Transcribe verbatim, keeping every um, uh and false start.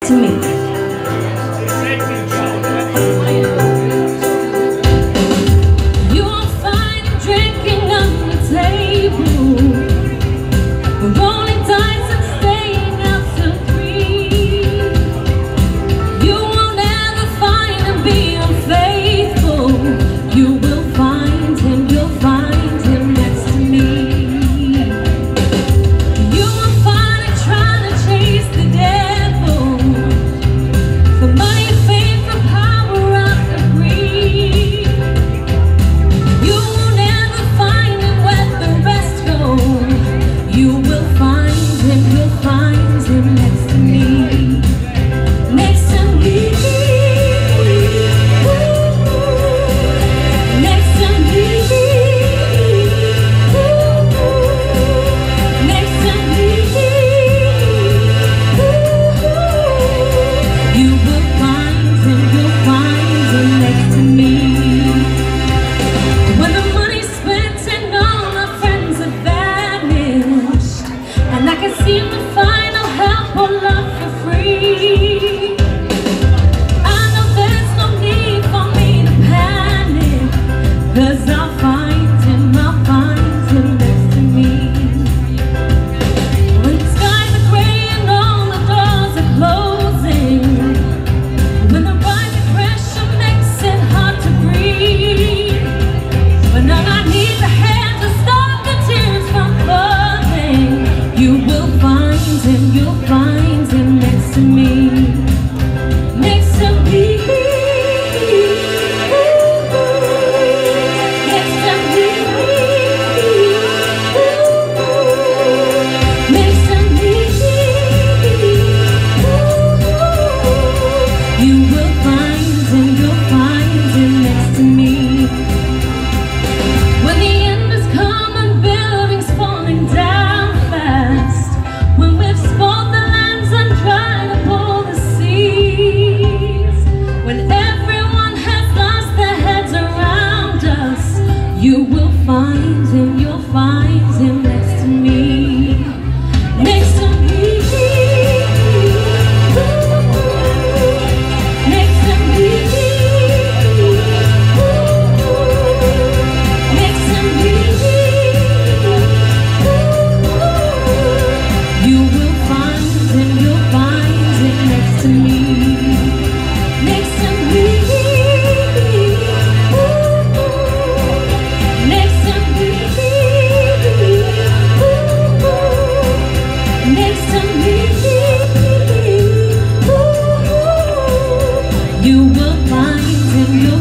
to me. You won't find him drinking on the table, rolling dice and staying out till three. You won't ever find him being unfaithful. You will find him, you'll find him next to me. You won't find him trying to chase the devil for money, fame, for power, out of greed. You won't ever find him where the rest go. You will find him, you'll find him next to me. Next to me. Next to me. Next to me. You will find him, you'll find him next to me. When the money's spent and all my friends have vanished, and I can seem to find no help or love for free, I know there's no need for me to panic, 'cause I'll find him, I'll find him next to me. When the skies are gray and all the doors are closing, when the rising pressure makes it hard to breathe, when all I need is a hand to stop the tears from falling, you will find him, you'll find him next to me. Next to me. Next to me. Next to me. You will find him, you'll find him next to me. When the end has come and buildings falling down fast, when we've spoiled the lands and dried up all the seas, when everyone has lost their heads around us, you will find him, you'll find him next to me. Next to me. Next to me. Next to me. You will find him, you'll find him next to me. Next to me. Next to me. Next to me. You will find him, you'll